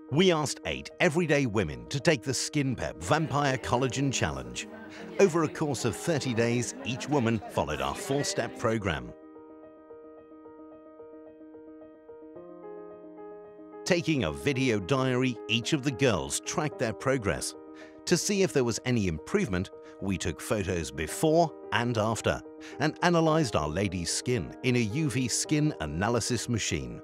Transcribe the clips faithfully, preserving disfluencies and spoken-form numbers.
We asked eight everyday women to take the SkinPep Vampire Collagen Challenge. Over a course of thirty days, each woman followed our four-step program. Taking a video diary, each of the girls tracked their progress. To see if there was any improvement, we took photos before and after and analysed our ladies' skin in a U V skin analysis machine.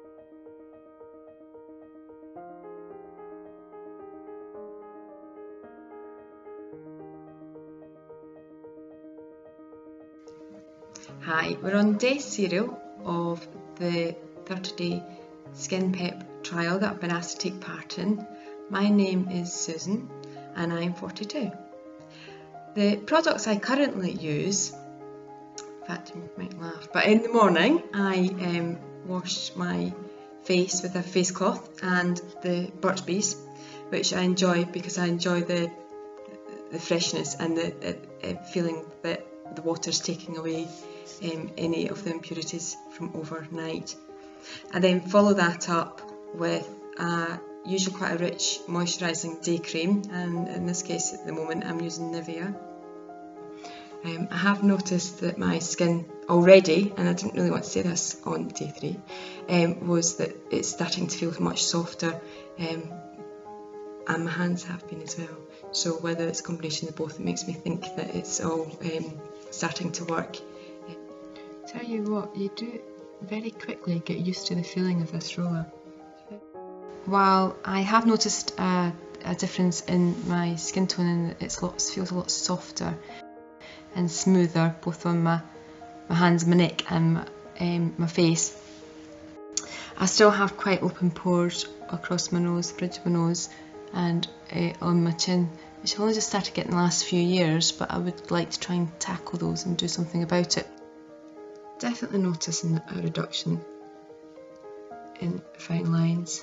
Hi, we're on day zero of the thirty day SkinPep trial that I've been asked to take part in. My name is Susan and I'm forty-two. The products I currently use, in fact you might laugh, but in the morning I um, wash my face with a face cloth and the birch bees, which I enjoy because I enjoy the, the freshness and the uh, uh, feeling that the water's taking away um, any of the impurities from overnight. I then follow that up with a usually quite a rich moisturising day cream, and in this case at the moment I'm using Nivea. Um, I have noticed that my skin already, and I didn't really want to say this on day three, um, was that it's starting to feel much softer, um, and my hands have been as well. So whether it's a combination of both, it makes me think that it's all um, starting to work. Tell you what, you do very quickly get used to the feeling of this roller. While I have noticed a, a difference in my skin tone, and it feels a lot softer and smoother both on my, my hands, my neck and my, um, my face, I still have quite open pores across my nose, the bridge of my nose and uh, on my chin, which I've only just started getting the last few years, but I would like to try and tackle those and do something about it. Definitely noticing a reduction in fine lines.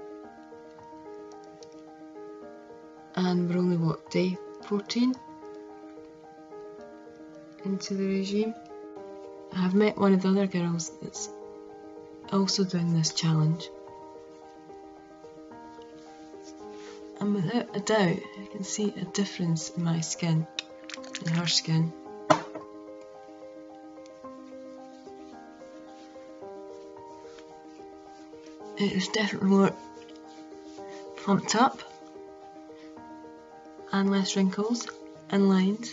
And we're only, what, day fourteen into the regime. I've met one of the other girls that's also doing this challenge, and without a doubt I can see a difference in my skin and her skin. It is definitely more plumped up and less wrinkles and lines.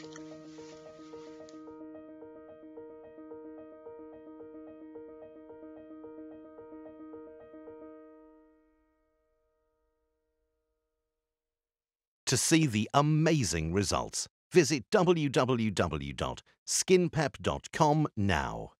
To see the amazing results, visit w w w dot skin pep dot com now.